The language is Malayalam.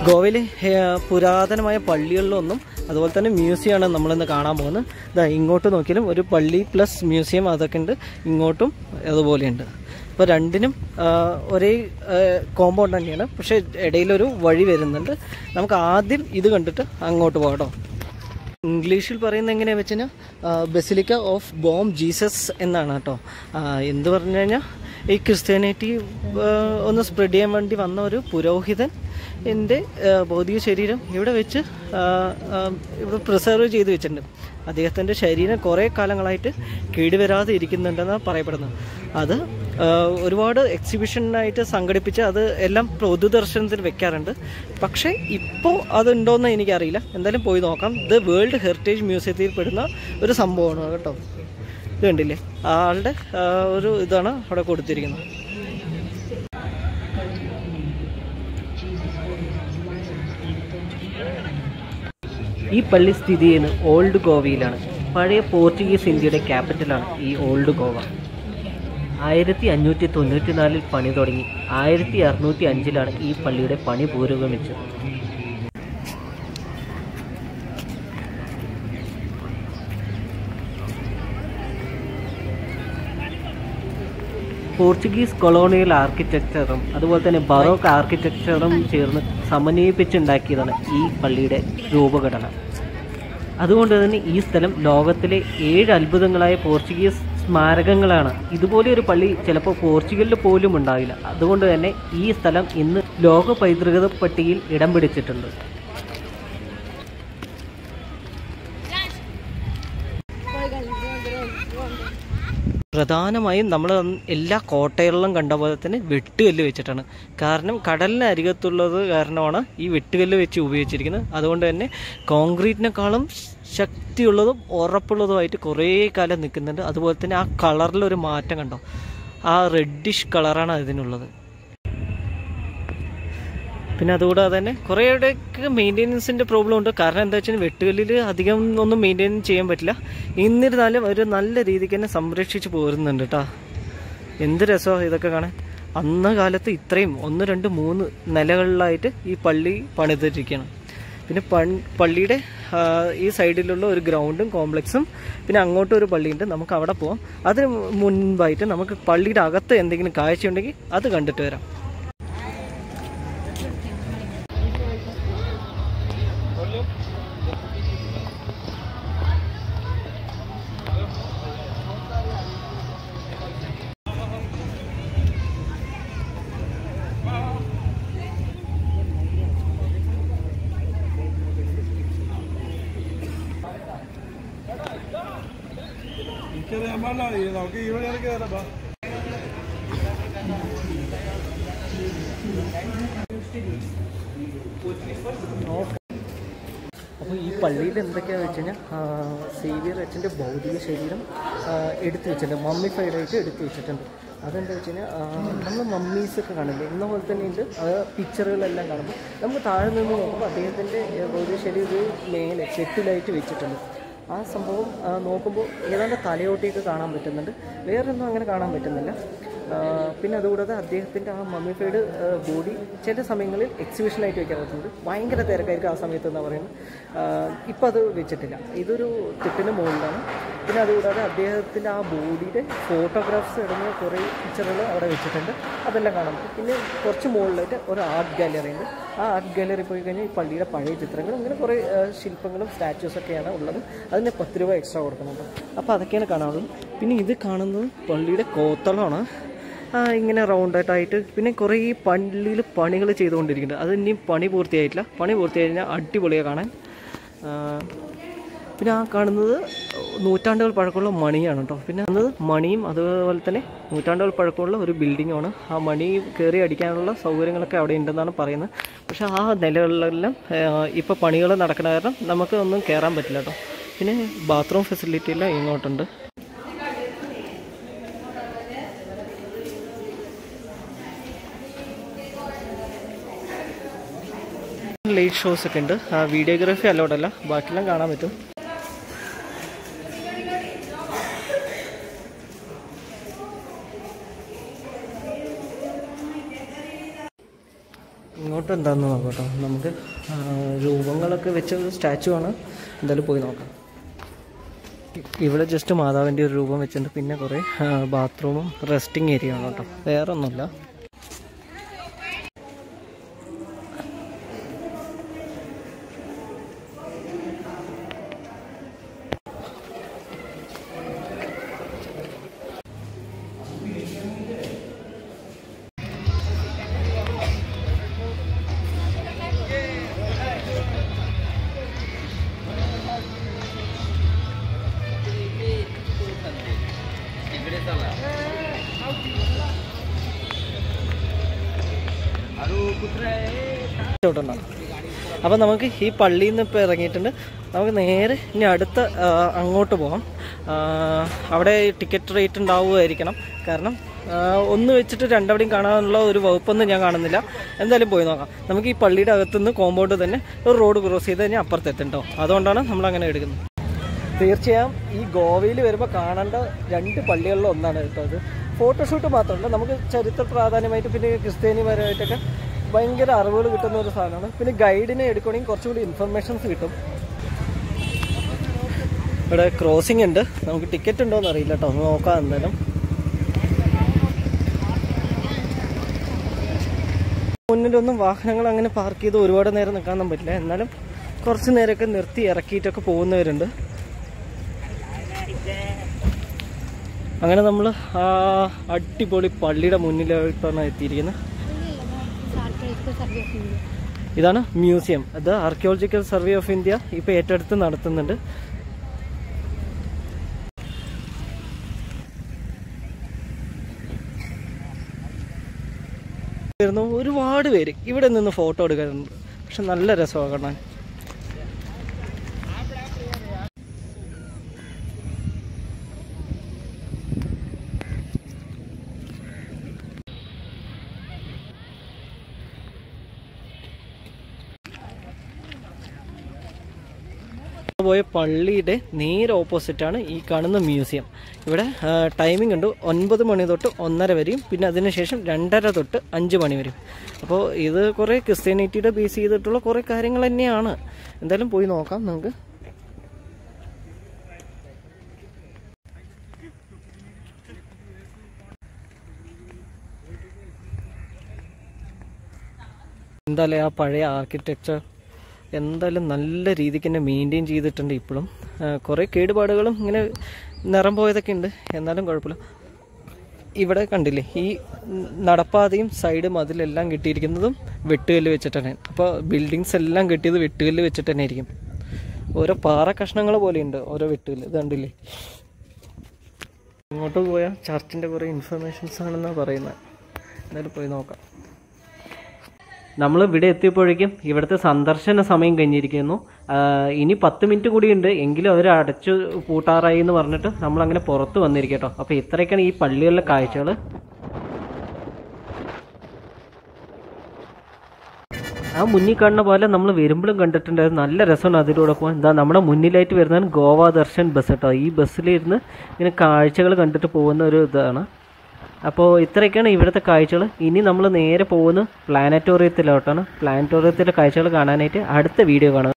ഗോവയിൽ പുരാതനമായ പള്ളികളിലൊന്നും അതുപോലെ തന്നെ മ്യൂസിയമാണ് നമ്മളിന്ന് കാണാൻ പോകുന്നത്. ഇതാ ഇങ്ങോട്ട് നോക്കിയാലും ഒരു പള്ളി പ്ലസ് മ്യൂസിയം അതൊക്കെ ഉണ്ട്, ഇങ്ങോട്ടും അതുപോലെയുണ്ട്. അപ്പോൾ രണ്ടിനും ഒരേ കോമ്പൗണ്ട് തന്നെയാണ്, പക്ഷേ ഇടയിലൊരു വഴി വരുന്നുണ്ട്. നമുക്ക് ആദ്യം ഇത് കണ്ടിട്ട് അങ്ങോട്ട് പോകാം കേട്ടോ. ഇംഗ്ലീഷിൽ പറയുന്നത് എങ്ങനെയാണെന്ന് വെച്ച് കഴിഞ്ഞാൽ ബസിലിക്ക ഓഫ് ബോം ജീസസ് എന്നാണ് കേട്ടോ. എന്ത് പറഞ്ഞു കഴിഞ്ഞാൽ ഈ ക്രിസ്ത്യാനിറ്റി ഒന്ന് സ്പ്രെഡ് ചെയ്യാൻ വേണ്ടി വന്ന ഒരു പുരോഹിതൻ എൻ്റെ ഭൗതിക ശരീരം ഇവിടെ വെച്ച് ഇവിടെ പ്രിസർവ് ചെയ്ത് വെച്ചിട്ടുണ്ട്. അദ്ദേഹത്തിൻ്റെ ശരീരം കുറേ കാലങ്ങളായിട്ട് കേടുവരാതെ ഇരിക്കുന്നുണ്ടെന്നാണ് പറയപ്പെടുന്നത്. അത് ഒരുപാട് എക്സിബിഷനായിട്ട് സംഘടിപ്പിച്ച് അത് എല്ലാം പൊതുദർശനത്തിന് വെക്കാറുണ്ട്. പക്ഷേ ഇപ്പോൾ അതുണ്ടോയെന്ന് എനിക്കറിയില്ല, എന്തായാലും പോയി നോക്കാം. ഇത് വേൾഡ് ഹെറിറ്റേജ് മ്യൂസിയത്തിൽ പെടുന്ന ഒരു സംഭവമാണ് കേട്ടോ. ഇത് കണ്ടില്ലേ, ആളുടെ ഒരു ഇതാണ് അവിടെ കൊടുത്തിരിക്കുന്നത്. ഈ പള്ളി സ്ഥിതി ചെയ്യുന്നത് ഓൾഡ് ഗോവയിലാണ്. പഴയ പോർച്ചുഗീസ് ഇന്ത്യയുടെ ക്യാപിറ്റലാണ് ഈ ഓൾഡ് ഗോവ. 1594 പണി തുടങ്ങി 1605 ഈ പള്ളിയുടെ പണി പുരോഗമിച്ചത്. പോർച്ചുഗീസ് കൊളോണിയൽ ആർക്കിടെക്ചറും അതുപോലെ തന്നെ ബറോക്ക് ആർക്കിടെക്ചറും ചേർന്ന് സമന്വയിപ്പിച്ചുണ്ടാക്കിയതാണ് ഈ പള്ളിയുടെ രൂപഘടന. അതുകൊണ്ട് തന്നെ ഈ സ്ഥലം ലോകത്തിലെ 7 അത്ഭുതങ്ങളായ പോർച്ചുഗീസ് സ്മാരകങ്ങളാണ്. ഇതുപോലെ ഒരു പള്ളി ചിലപ്പോൾ പോർച്ചുഗലിൽ പോലും ഉണ്ടാവില്ല. അതുകൊണ്ട് തന്നെ ഈ സ്ഥലം ഇന്ന് ലോക പൈതൃക പട്ടികയിൽ ഇടം പിടിച്ചിട്ടുണ്ട്. പ്രധാനമായും നമ്മൾ എല്ലാ കോട്ടകളിലും കണ്ട പോലെ തന്നെ വെട്ടുകല്ല് വെച്ചിട്ടാണ്. കാരണം കടലിന് അരികത്തുള്ളത് കാരണമാണ് ഈ വെട്ടുകല്ല് വെച്ച് ഉപയോഗിച്ചിരിക്കുന്നത്. അതുകൊണ്ട് തന്നെ കോൺക്രീറ്റിനേക്കാളും ശക്തിയുള്ളതും ഉറപ്പുള്ളതുമായിട്ട് കുറേ കാലം നിൽക്കുന്നുണ്ട്. അതുപോലെ തന്നെ ആ കളറിലൊരു മാറ്റം കണ്ടോ, ആ റെഡിഷ് കളറാണ് അതിനുള്ളത്. പിന്നെ അതുകൂടാതെ തന്നെ കുറേയൊക്കെ മെയിൻ്റെനൻസിൻ്റെ പ്രോബ്ലം ഉണ്ട്. കാരണം എന്താ വെച്ചാൽ വെട്ടുകല്ലിൽ അധികം ഒന്നും മെയിൻറ്റെയിൻ ചെയ്യാൻ പറ്റില്ല. എന്നിരുന്നാലും ഒരു നല്ല രീതിക്ക് തന്നെ സംരക്ഷിച്ച് പോരുന്നുണ്ട് കേട്ടോ. എന്ത് രസമാണ് ഇതൊക്കെ കാണാൻ. അന്ന കാലത്ത് ഇത്രയും 1, 2, 3 നിലകളിലായിട്ട് ഈ പള്ളി പണിതിരിക്കുകയാണ്. പിന്നെ പള്ളിയുടെ ഈ സൈഡിലുള്ള ഒരു ഗ്രൗണ്ടും കോംപ്ലക്സും പിന്നെ അങ്ങോട്ടും ഒരു പള്ളിയുണ്ട്. നമുക്ക് അവിടെ പോവാം. അതിന് മുൻപായിട്ട് നമുക്ക് പള്ളിയുടെ അകത്ത് എന്തെങ്കിലും കാഴ്ചയുണ്ടെങ്കിൽ അത് കണ്ടിട്ട് വരാം. അപ്പോൾ ഈ പള്ളിയിൽ എന്തൊക്കെയാണെന്ന് വെച്ച് കഴിഞ്ഞാൽ സേവിയർ അച്ഛൻ്റെ ഭൗതിക ശരീരം എടുത്തു വെച്ചിട്ടുണ്ട്, മമ്മിഫൈഡായിട്ട് എടുത്തു വെച്ചിട്ടുണ്ട്. അതെന്താ വെച്ച് കഴിഞ്ഞാൽ നമ്മൾ മമ്മീസൊക്കെ കാണില്ലേ എന്ന പോലെ തന്നെ ഉണ്ട്. പിക്ചറുകളെല്ലാം കാണുമ്പോൾ നമുക്ക് താഴെ നിന്ന് നോക്കുമ്പോൾ അദ്ദേഹത്തിൻ്റെ ഭൗതിക ശരീരം മേലെ കെട്ടിലായിട്ട് വെച്ചിട്ടുണ്ട്. ആ സംഭവം നോക്കുമ്പോൾ ഏതാണ്ട് തലയോട്ടിയൊക്കെ കാണാൻ പറ്റുന്നുണ്ട്, വേറൊന്നും അങ്ങനെ കാണാൻ പറ്റുന്നില്ല. പിന്നെ അതുകൂടാതെ അദ്ദേഹത്തിൻ്റെ ആ മമ്മിഫൈഡ് ബോഡി ചില സമയങ്ങളിൽ എക്സിബിഷനായിട്ട് വെക്കാറുണ്ട്. ഭയങ്കര തിരക്കായിരിക്കും ആ സമയത്ത് എന്നാണ് പറയുന്നത്. ഇപ്പം അത് വെച്ചിട്ടില്ല, ഇതൊരു തിട്ടിന് മുകളിലാണ്. പിന്നെ അതുകൂടാതെ അദ്ദേഹത്തിൻ്റെ ആ ബോഡിയുടെ ഫോട്ടോഗ്രാഫ്സ് ഇടുന്ന കുറേ പിക്ചറുകൾ അവിടെ വെച്ചിട്ടുണ്ട്, അതെല്ലാം കാണാൻ പറ്റും. പിന്നെ കുറച്ച് മുകളിലായിട്ട് ഒരു ആർട്ട് ഗാലറി ഉണ്ട്. ആ ആർട്ട് ഗാലറി പോയി കഴിഞ്ഞാൽ ഈ പള്ളിയുടെ പഴയ ചിത്രങ്ങളും ഇങ്ങനെ കുറേ ശില്പങ്ങളും സ്റ്റാച്യൂസൊക്കെയാണ് ഉള്ളത്. അതിന് 10 രൂപ എക്സ്ട്രാ കൊടുക്കുന്നുണ്ട്. അപ്പോൾ അതൊക്കെയാണ് കാണാനുള്ളത്. പിന്നെ ഇത് കാണുന്നത് പള്ളിയുടെ കോത്തളമാണ്, ഇങ്ങനെ റൗണ്ടായിട്ടായിട്ട്. പിന്നെ കുറേ ഈ പള്ളിയിൽ പണികൾ ചെയ്തുകൊണ്ടിരിക്കുന്നുണ്ട്. അത് ഇനിയും പണി പൂർത്തിയായിട്ടില്ല. പണി പൂർത്തിയായി കഴിഞ്ഞാൽ അടിപൊളിയാണ് കാണാൻ. പിന്നെ ആ കാണുന്നത് നൂറ്റാണ്ടുകൾ പഴക്കമുള്ള മണിയാണ് കേട്ടോ. പിന്നെ അത് മണിയും അതുപോലെ തന്നെ നൂറ്റാണ്ടുകൾ പഴക്കമുള്ള ഒരു ബിൽഡിങ്ങുമാണ്. ആ മണി കയറി അടിക്കാനുള്ള സൗകര്യങ്ങളൊക്കെ അവിടെ ഉണ്ടെന്നാണ് പറയുന്നത്. പക്ഷേ ആ നിലകളിലെല്ലാം ഇപ്പോൾ പണികൾ നടക്കുന്ന കാരണം നമുക്ക് ഒന്നും കയറാൻ പറ്റില്ല കേട്ടോ. പിന്നെ ബാത്റൂം ഫെസിലിറ്റി എല്ലാം ഇങ്ങോട്ടുണ്ട്. ലൈറ്റ് ഷോസ് ഒക്കെ ഉണ്ട്. വീഡിയോഗ്രാഫി അലോഡല്ല, ബാക്കിയെല്ലാം കാണാൻ പറ്റും. ഇങ്ങോട്ട് എന്താണെന്ന് നോക്കട്ടോ. നമുക്ക് രൂപങ്ങളൊക്കെ വെച്ച ഒരു സ്റ്റാച്ചു ആണ്. എന്തായാലും പോയി നോക്കാം. ഇവിടെ ജസ്റ്റ് മാതാവിൻ്റെ ഒരു രൂപം വെച്ചിട്ടുണ്ട്. പിന്നെ കുറേ ബാത്റൂമും റെസ്റ്റിംഗ് ഏരിയ ആണ് കേട്ടോ, വേറെ ഒന്നുമില്ല. അപ്പോൾ നമുക്ക് ഈ പള്ളിയിൽ നിന്ന് ഇപ്പോൾ ഇറങ്ങിയിട്ടുണ്ട്. നമുക്ക് നേരെ ഇനി അടുത്ത അങ്ങോട്ട് പോകാം. അവിടെ ടിക്കറ്റ് റേറ്റ് ഉണ്ടാവുമായിരിക്കണം. കാരണം ഒന്ന് വെച്ചിട്ട് രണ്ടവിടെയും കാണാനുള്ള ഒരു വകുപ്പൊന്നും ഞാൻ കാണുന്നില്ല. എന്തായാലും പോയി നോക്കാം. നമുക്ക് ഈ പള്ളിയുടെ അകത്തുനിന്ന് കോമ്പൗണ്ട് തന്നെ ഒരു റോഡ് ക്രോസ് ചെയ്ത് കഴിഞ്ഞാൽ അപ്പുറത്തെത്തുണ്ടോ. അതുകൊണ്ടാണ് നമ്മളങ്ങനെ എടുക്കുന്നത്. തീർച്ചയായും ഈ ഗോവയിൽ വരുമ്പോൾ കാണേണ്ട 2 പള്ളികളിൽ ഒന്നാണ് കേട്ടോ അത്. ഫോട്ടോഷൂട്ട് മാത്രമല്ല, നമുക്ക് ചരിത്ര പ്രാധാന്യമായിട്ട് പിന്നെ ക്രിസ്ത്യാനിപരമായിട്ടൊക്കെ ഭയങ്കര അറിവുകൾ കിട്ടുന്ന ഒരു സാധനമാണ്. പിന്നെ ഗൈഡിനെ എടുക്കുകയാണെങ്കിൽ കുറച്ചുകൂടി ഇൻഫർമേഷൻസ് കിട്ടും. ഇവിടെ ക്രോസിംഗ് ഉണ്ട്. നമുക്ക് ടിക്കറ്റ് ഉണ്ടോ എന്ന് അറിയില്ല കേട്ടോ, നോക്കാം എന്തായാലും. മുന്നിലൊന്നും വാഹനങ്ങൾ അങ്ങനെ പാർക്ക് ചെയ്ത് ഒരുപാട് നേരം നിൽക്കാനൊന്നും പറ്റില്ല. എന്നാലും കുറച്ച് നേരമൊക്കെ നിർത്തി ഇറക്കിയിട്ടൊക്കെ പോകുന്നവരുണ്ട്. അങ്ങനെ നമ്മൾ ആ അടിപൊളി പള്ളിയുടെ മുന്നിലായിട്ടാണ് എത്തിയിരിക്കുന്നത്. ഇതാണ് മ്യൂസിയം. അത് ആർക്കിയോളജിക്കൽ സർവേ ഓഫ് ഇന്ത്യ ഇപ്പോൾ ഏറ്റെടുത്ത് നടത്തുന്നുണ്ട്. ഒരുപാട് പേര് ഇവിടെ നിന്ന് ഫോട്ടോ എടുക്കാറുണ്ട്. പക്ഷെ നല്ല രസമാണ് കാണാൻ. പോയ പള്ളിയുടെ നേരെ ഓപ്പോസിറ്റാണ് ഈ കാണുന്ന മ്യൂസിയം. ഇവിടെ ടൈമിംഗ് ഉണ്ട് 9 മണി തൊട്ട് 1:30 വരെയും പിന്നെ അതിനുശേഷം 2:30 തൊട്ട് 5 മണി വരെയും. അപ്പോൾ ഇത് കുറേ ക്രിസ്ത്യാനിറ്റിയുടെ ബേസ് ചെയ്തിട്ടുള്ള കുറേ കാര്യങ്ങൾ തന്നെയാണ്. എന്തായാലും പോയി നോക്കാം നമുക്ക്. എന്തായാലും ആ പഴയ ആർക്കിടെക്ചർ എന്തായാലും നല്ല രീതിക്ക് തന്നെ മെയിൻറ്റെയിൻ ചെയ്തിട്ടുണ്ട്. ഇപ്പോഴും കുറേ കേടുപാടുകളും ഇങ്ങനെ നിറം പോയതൊക്കെ ഉണ്ട്, എന്നാലും കുഴപ്പമില്ല. ഇവിടെ കണ്ടില്ലേ, ഈ നടപ്പാതയും സൈഡ് മതിലെല്ലാം കെട്ടിയിരിക്കുന്നതും വെട്ടുകല്ല് വെച്ചിട്ട് തന്നെ. അപ്പോൾ ബിൽഡിങ്സ് എല്ലാം കെട്ടിയത് വെട്ടുകല്ല് വെച്ചിട്ട് തന്നെ ആയിരിക്കും. ഓരോ പാറ കഷ്ണങ്ങൾ പോലെയുണ്ട് ഓരോ വെട്ടുകല്ല്. ഇത് കണ്ടില്ലേ. ഇങ്ങോട്ട് പോയാൽ ചർച്ചിൻ്റെ കുറേ ഇൻഫർമേഷൻസ് ആണെന്നാണ് പറയുന്നത്. എന്തായാലും പോയി നോക്കാം. നമ്മൾ ഇവിടെ എത്തിയപ്പോഴേക്കും ഇവിടുത്തെ സന്ദർശന സമയം കഴിഞ്ഞിരിക്കുന്നു. ഇനി 10 മിനിറ്റ് കൂടിയുണ്ട്, എങ്കിലും അവർ അടച്ചു പൂട്ടാറായി എന്ന് പറഞ്ഞിട്ട് നമ്മളങ്ങനെ പുറത്ത് വന്നിരിക്കും കേട്ടോ. അപ്പോൾ ഇത്രയൊക്കെയാണ് ഈ പള്ളികളിലെ കാഴ്ചകൾ. ആ മുന്നിൽ കാണുന്ന പോലെ നമ്മൾ വരുമ്പോഴും കണ്ടിട്ടുണ്ടായിരുന്നു. നല്ല രസമാണ് അതിലൂടെ പോകാൻ. എന്താ നമ്മുടെ മുന്നിലായിട്ട് വരുന്നതാണ് ഗോവ ദർശൻ ബസ് കേട്ടോ. ഈ ബസ്സിലിരുന്ന് ഇങ്ങനെ കാഴ്ചകൾ കണ്ടിട്ട് പോകുന്ന ഒരു ഇതാണ്. അപ്പോൾ ഇത്രയൊക്കെയാണ് ഇവിടുത്തെ കാഴ്ചകൾ. ഇനി നമ്മൾ നേരെ പോകുന്നത് പ്ലാനറ്റോറിയത്തിലോട്ടാണ്. പ്ലാനറ്റോറിയത്തിലെ കാഴ്ചകൾ കാണാനായിട്ട് അടുത്ത വീഡിയോ കാണുക.